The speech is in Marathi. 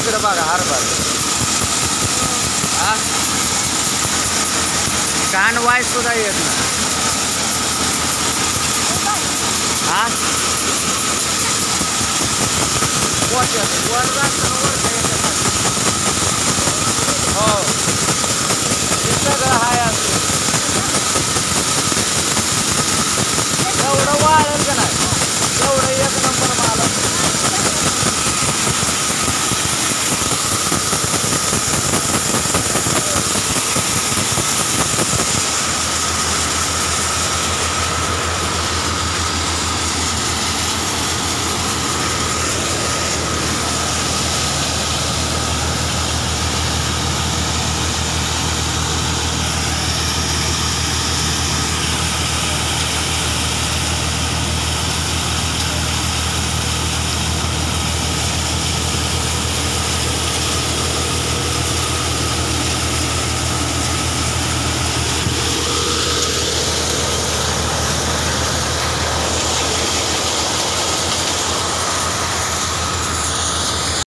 इकडे बघा हरभरा हा कान वाय सुद्धा येत ना हा वर हो हे सगळं हाय असं एवढं वाळेल का नाही एवढं एक नंबर